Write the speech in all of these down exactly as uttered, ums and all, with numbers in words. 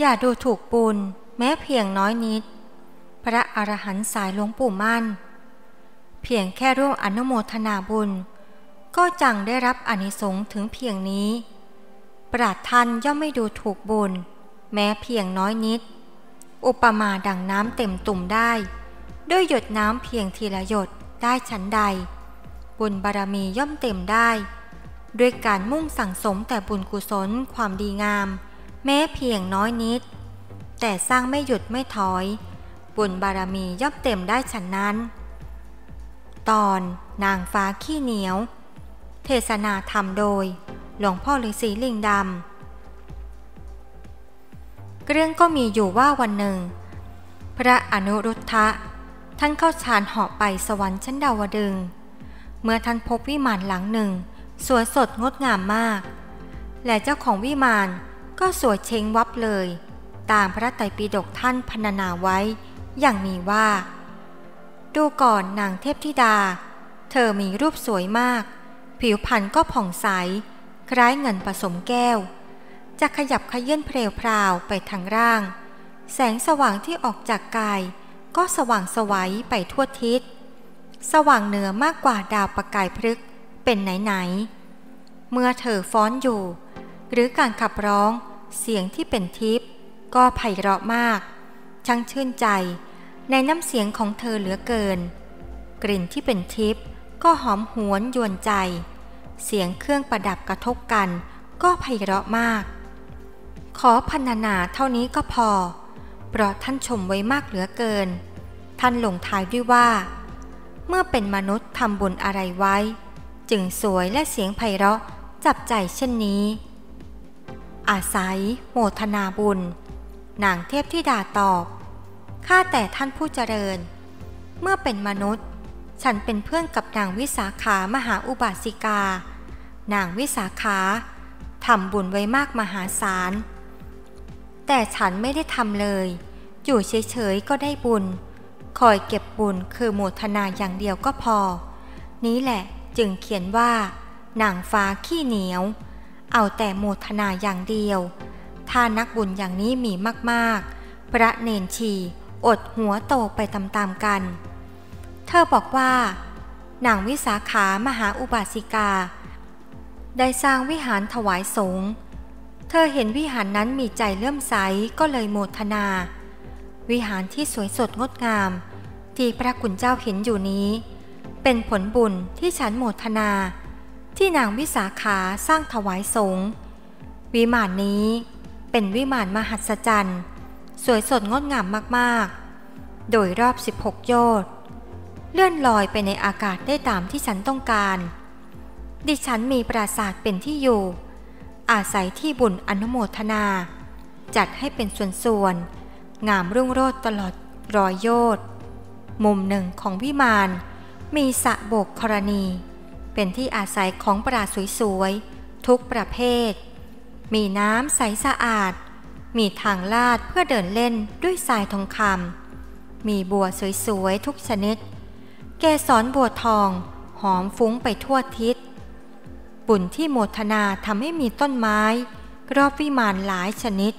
อย่าดูถูกบุญแม้เพียงน้อยนิดพระอรหันต์สายหลวงปู่มั่นเพียงแค่ร่วมอนุโมทนาบุญก็จังได้รับอานิสงส์ถึงเพียงนี้ปราชญ์ท่านย่อมไม่ดูถูกบุญแม้เพียงน้อยนิดอุปมาดั่งน้ำเต็มตุ่มได้ด้วยหยดน้ำเพียงทีละหยดได้ฉันใดบุญบารมีย่อมเต็มได้ด้วยการมุ่งสั่งสมแต่บุญกุศลความดีงามแม้เพียงน้อยนิดแต่สร้างไม่หยุดไม่ถอยบุญบารมีย่อมเต็มได้ฉันนั้นตอนนางฟ้าขี้เหนียวเทศนาธรรมโดยหลวงพ่อฤาษีลิงดำเรื่องก็มีอยู่ว่าวันหนึ่งพระอนุรุทธะท่านเข้าฌานเหาะไปสวรรค์ชั้นดาวดึงส์เมื่อท่านพบวิมานหลังหนึ่งสวยสดงดงามมากและเจ้าของวิมานก็สวยเช้งวับเลยตามพระไตรปิฎกท่านพรรณนาไว้อย่างนี้ว่าดูก่อนนางเทพธิดาเธอมีรูปสวยมากผิวพรรณก็ผ่องใสคล้ายเงินผสมแก้วจะขยับขยื่นเพลวพราวไปทางร่างแสงสว่างที่ออกจากกายก็สว่างไสวไปทั่วทิศสว่างเหนือมากกว่าดาวประกายพฤกษ์เป็นไหนๆเมื่อเธอฟ้อนอยู่หรือการขับร้องเสียงที่เป็นทิพย์ก็ไพเราะมากช่างชื่นใจในน้ำเสียงของเธอเหลือเกินกลิ่นที่เป็นทิพย์ก็หอมหวนยวนใจเสียงเครื่องประดับกระทบกันก็ไพเราะมากขอพรรณนาเท่านี้ก็พอเพราะท่านชมไว้มากเหลือเกินท่านลงท้ายด้วยว่าเมื่อเป็นมนุษย์ทำบุญอะไรไว้จึงสวยและเสียงไพเราะจับใจเช่นนี้อาศัยโมทนาบุญนางเทพธิดาตอบข้าแต่ท่านผู้เจริญเมื่อเป็นมนุษย์ฉันเป็นเพื่อนกับนางวิสาขามหาอุบาสิกานางวิสาขาทำบุญไว้มากมหาศาลแต่ฉันไม่ได้ทำเลยอยู่เฉยๆก็ได้บุญคอยเก็บบุญคือโมทนาอย่างเดียวก็พอนี้แหละจึงเขียนว่านางฟ้าขี้เหนียวเอาแต่โมทนาอย่างเดียวถ้านักบุญอย่างนี้มีมากๆพระเนนชีอดหัวโตไปตามๆกันเธอบอกว่านางวิสาขามหาอุบาสิกาได้สร้างวิหารถวายสงฆ์เธอเห็นวิหารนั้นมีใจเลื่อมใสก็เลยโมทนาวิหารที่สวยสดงดงามที่พระคุณเจ้าเห็นอยู่นี้เป็นผลบุญที่ฉันโมทนาที่นางวิสาขาสร้างถวายสงฆ์วิมานนี้เป็นวิมานมหัศจรรย์สวยสดงดงามมากๆโดยรอบสิบหกโยชน์เลื่อนลอยไปในอากาศได้ตามที่ฉันต้องการดิฉันมีปราสาทเป็นที่อยู่อาศัยที่บุญอนุโมทนาจัดให้เป็นส่วนๆงามรุ่งโรจน์ตลอดร้อยโยชน์มุมหนึ่งของวิมานมีสระโบกธรณีเป็นที่อาศัยของปราสาทสวยๆทุกประเภทมีน้ำใสสะอาดมีทางลาดเพื่อเดินเล่นด้วยทรายทองคำมีบัวสวยๆทุกชนิดเกสรบัวทองหอมฟุ้งไปทั่วทิศบุญที่โมทนาทำให้มีต้นไม้รอบวิมานหลายชนิด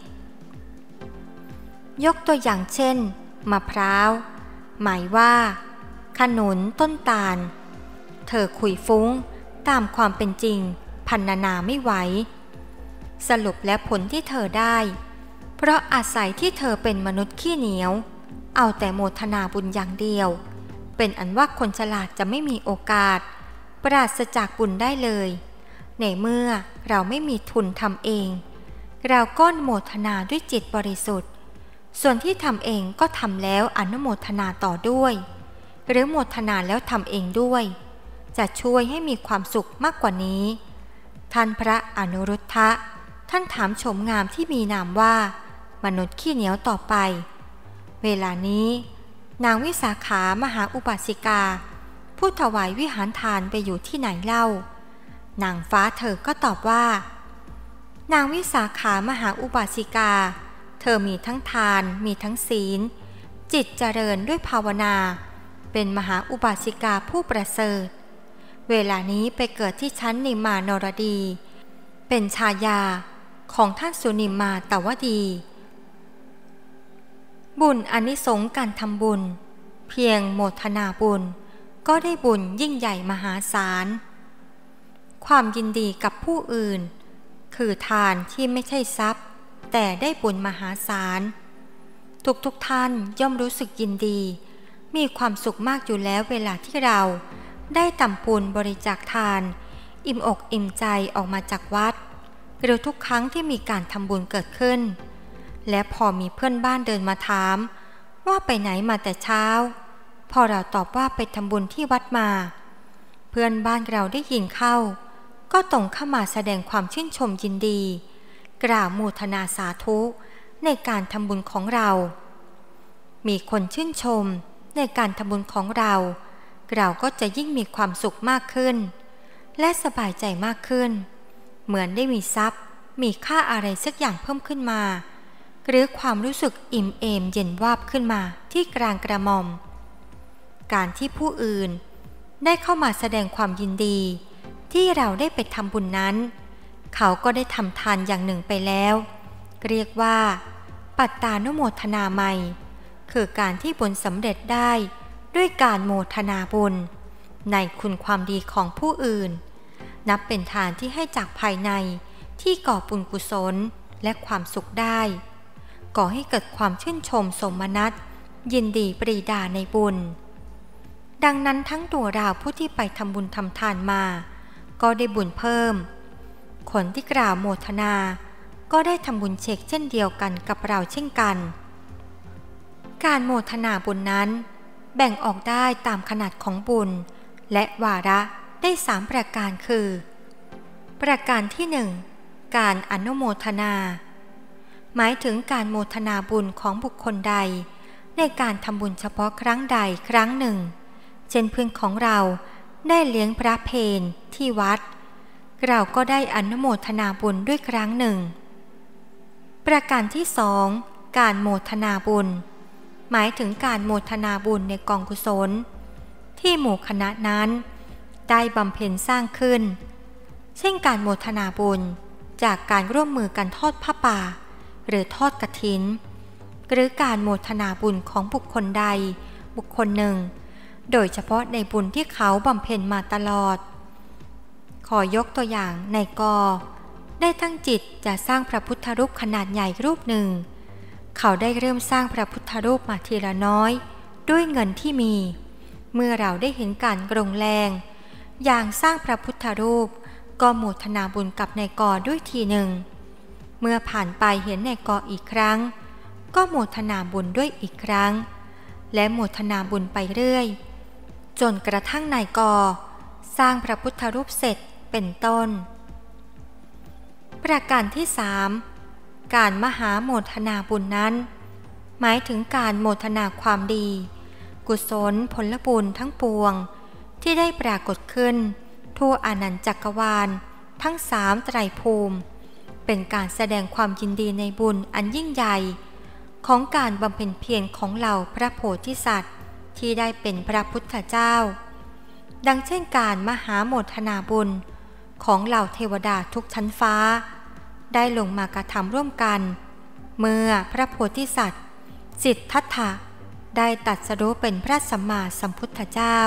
ยกตัวอย่างเช่นมะพร้าวหมายว่าขนุนต้นตาลเธอคุยฟุ้งตามความเป็นจริงพรรณนาไม่ไหวสรุปและผลที่เธอได้เพราะอาศัยที่เธอเป็นมนุษย์ขี้เหนียวเอาแต่โมทนาบุญอย่างเดียวเป็นอันว่าคนฉลาดจะไม่มีโอกาสปราศจากบุญได้เลยในเมื่อเราไม่มีทุนทำเองเราก็โมทนาด้วยจิตบริสุทธิ์ส่วนที่ทำเองก็ทำแล้วอนุโมทนาต่อด้วยหรือโมทนาแล้วทำเองด้วยจะช่วยให้มีความสุขมากกว่านี้ท่านพระอนุรุทธะท่านถามชมงามที่มีนามว่ามนุษย์ขี้เหนียวต่อไปเวลานี้นางวิสาขามหาอุบาสิกาผู้ถวายวิหารทานไปอยู่ที่ไหนเล่านางฟ้าเธอก็ตอบว่านางวิสาขามหาอุบาสิกาเธอมีทั้งทานมีทั้งศีลจิตเจริญด้วยภาวนาเป็นมหาอุบาสิกาผู้ประเสริฐเวลานี้ไปเกิดที่ชั้นนิมมานรดีเป็นชายาของท่านสุนิมมาตวดีบุญอานิสงส์การทำบุญเพียงโมทนาบุญก็ได้บุญยิ่งใหญ่มหาศาลความยินดีกับผู้อื่นคือทานที่ไม่ใช่ทรัพย์แต่ได้บุญมหาศาลทุกๆท่านย่อมรู้สึกยินดีมีความสุขมากอยู่แล้วเวลาที่เราได้ทำบุญบริจาคทานอิ่มอกอิ่มใจออกมาจากวัดหรือทุกครั้งที่มีการทำบุญเกิดขึ้นและพอมีเพื่อนบ้านเดินมาถามว่าไปไหนมาแต่เช้าพอเราตอบว่าไปทำบุญที่วัดมาเพื่อนบ้านเราได้ยินเข้าก็ตรงเข้ามาแสดงความชื่นชมยินดีกล่าวโมทนาสาธุในการทำบุญของเรามีคนชื่นชมในการทำบุญของเราเราก็จะยิ่งมีความสุขมากขึ้นและสบายใจมากขึ้นเหมือนได้มีทรัพย์มีค่าอะไรสักอย่างเพิ่มขึ้นมาหรือความรู้สึกอิ่มเอมเย็นวาบขึ้นมาที่กลางกระหม่อมการที่ผู้อื่นได้เข้ามาแสดงความยินดีที่เราได้ไปทำบุญนั้นเขาก็ได้ทำทานอย่างหนึ่งไปแล้วเรียกว่าปัตตานุโมทนาใหม่คือการที่บุญสำเร็จได้ด้วยการโมทนาบุญในคุณความดีของผู้อื่นนับเป็นทานที่ให้จากภายในที่ก่อบุญกุศลและความสุขได้ก่อให้เกิดความชื่นชมสมนัสยินดีปรีดาในบุญดังนั้นทั้งตัวเราผู้ที่ไปทำบุญทำทานมาก็ได้บุญเพิ่มคนที่กล่าวโมทนาก็ได้ทำบุญเช็คเช่นเดียวกันกับเราเช่นกันการโมทนาบุญนั้นแบ่งออกได้ตามขนาดของบุญและวาระได้สามประการคือประการที่หนึ่งการอนุโมทนาหมายถึงการโมทนาบุญของบุคคลใดในการทำบุญเฉพาะครั้งใดครั้งหนึ่งเช่นเพื่อนของเราได้เลี้ยงพระเพลที่วัดเราก็ได้อนุโมทนาบุญด้วยครั้งหนึ่งประการที่สองการโมทนาบุญหมายถึงการโมทนาบุญในกองกุศลที่หมู่คณะนั้นได้บำเพ็ญสร้างขึ้นเช่นการโมทนาบุญจากการร่วมมือกันทอดผ้าป่าหรือทอดกฐินหรือการโมทนาบุญของบุคคลใดบุคคลหนึ่งโดยเฉพาะในบุญที่เขาบำเพ็ญมาตลอดขอยกตัวอย่างในกอได้ตั้งจิตจะสร้างพระพุทธรูปขนาดใหญ่รูปหนึ่งเขาได้เริ่มสร้างพระพุทธรูปมาทีละน้อยด้วยเงินที่มีเมื่อเราได้เห็นการกรงแรงอย่างสร้างพระพุทธรูปก็โมทนาบุญกับนายกอด้วยทีหนึ่งเมื่อผ่านไปเห็นนายกออีกครั้งก็โมทนาบุญด้วยอีกครั้งและโมทนาบุญไปเรื่อยจนกระทั่งนายกอสร้างพระพุทธรูปเสร็จเป็นต้นประการที่สามการมหาโมทนาบุญนั้นหมายถึงการโมทนาความดีกุศลผลบุญทั้งปวงที่ได้ปรากฏขึ้นทั่วอานันตจักรวาลทั้งสามไตรภูมิเป็นการแสดงความยินดีในบุญอันยิ่งใหญ่ของการบำเพ็ญเพียรของเหล่าพระโพธิสัตว์ที่ได้เป็นพระพุทธเจ้าดังเช่นการมหาโมทนาบุญของเหล่าเทวดาทุกชั้นฟ้าได้ลงมากระทำร่วมกันเมื่อพระโพธิสัตว์สิทธัตถะได้ตรัสรู้เป็นพระสัมมาสัมพุทธเจ้า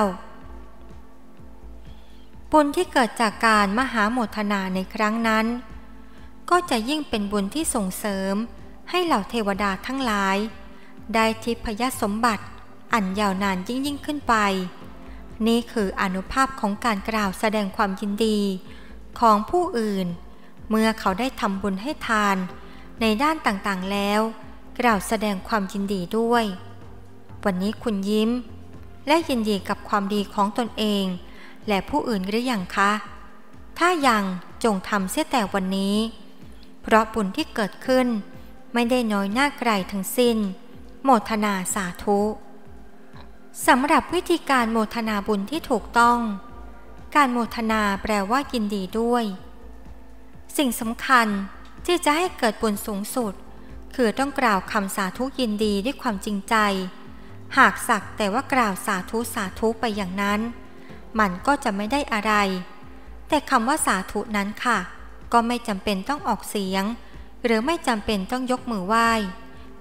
บุญที่เกิดจากการมหาโมทนาในครั้งนั้นก็จะยิ่งเป็นบุญที่ส่งเสริมให้เหล่าเทวดาทั้งหลายได้ทิพยสมบัติอันยาวนานยิ่งยิ่งขึ้นไปนี่คืออานุภาพของการกล่าวแสดงความยินดีของผู้อื่นเมื่อเขาได้ทำบุญให้ทานในด้านต่างๆแล้วกล่าวแสดงความยินดีด้วยวันนี้คุณยิ้มและยินดีกับความดีของตนเองและผู้อื่นหรือยังคะถ้ายังจงทำเสียแต่วันนี้เพราะบุญที่เกิดขึ้นไม่ได้น้อยหน้าไกลทั้งสิ้นโมทนาสาธุสำหรับวิธีการโมทนาบุญที่ถูกต้องการโมทนาแปลว่ายินดีด้วยสิ่งสำคัญที่จะให้เกิดบุญสูงสุดคือต้องกล่าวคำสาธุยินดีด้วยความจริงใจหากสักแต่ว่ากล่าวสาธุสาธุไปอย่างนั้นมันก็จะไม่ได้อะไรแต่คำว่าสาธุนั้นค่ะก็ไม่จำเป็นต้องออกเสียงหรือไม่จำเป็นต้องยกมือไหว้เ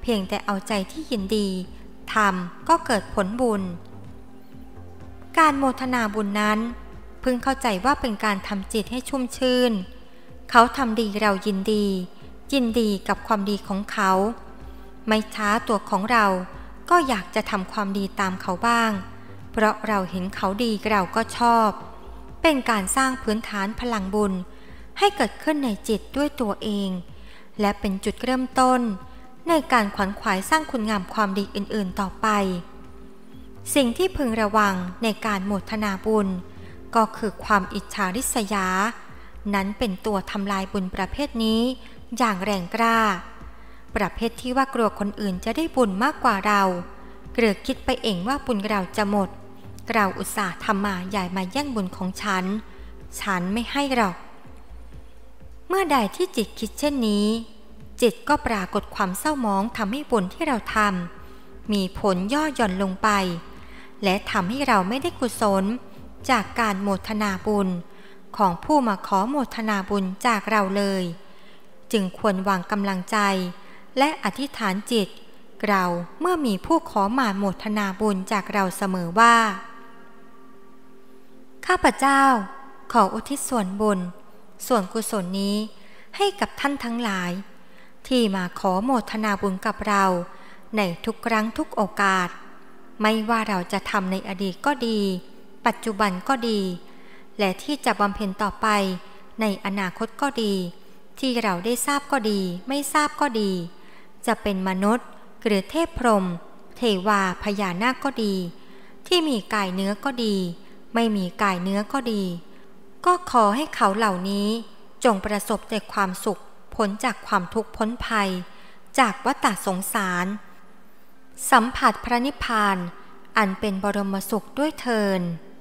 พียงแต่เอาใจที่ยินดีทำก็เกิดผลบุญการโมทนาบุญนั้นพึงเข้าใจว่าเป็นการทำจิตให้ชุ่มชื่นเขาทำดีเรายินดียินดีกับความดีของเขาไม่ช้าตัวของเราก็อยากจะทำความดีตามเขาบ้างเพราะเราเห็นเขาดีเราก็ชอบเป็นการสร้างพื้นฐานพลังบุญให้เกิดขึ้นในจิตด้วยตัวเองและเป็นจุดเริ่มต้นในการขวนขวายสร้างคุณงามความดีอื่นๆต่อไปสิ่งที่พึงระวังในการโมทนาบุญก็คือความอิจฉาริษยานั้นเป็นตัวทำลายบุญประเภทนี้อย่างแรงกล้าประเภทที่ว่ากลัวคนอื่นจะได้บุญมากกว่าเราหรือคิดไปเองว่าบุญเราจะหมดเราอุตส่าห์ทำมาอย่ามาแย่งบุญของฉันฉันไม่ให้หรอกเมื่อใดที่จิตคิดเช่นนี้จิตก็ปรากฏความเศร้าหมองทำให้บุญที่เราทำมีผลย่อหย่อนลงไปและทำให้เราไม่ได้กุศลจากการโมทนาบุญของผู้มาขอโมทนาบุญจากเราเลยจึงควรวางกำลังใจและอธิษฐานจิตเราเมื่อมีผู้ขอมาโมทนาบุญจากเราเสมอว่าข้าพเจ้าขออุทิศส่วนบุญส่วนกุศลนี้ให้กับท่านทั้งหลายที่มาขอโมทนาบุญกับเราในทุกครั้งทุกโอกาสไม่ว่าเราจะทำในอดีตก็ดีปัจจุบันก็ดีและที่จะบำเพ็ญต่อไปในอนาคตก็ดีที่เราได้ทราบก็ดีไม่ทราบก็ดีจะเป็นมนุษย์หรือเทพพรหมเทวาพญานาคก็ดีที่มีกายเนื้อก็ดีไม่มีกายเนื้อก็ดีก็ขอให้เขาเหล่านี้จงประสบแต่ความสุขพ้นจากความทุกข์พ้นภัยจากวัฏสงสารสัมผัสพระนิพพานอันเป็นบรมสุขด้วยเทอญ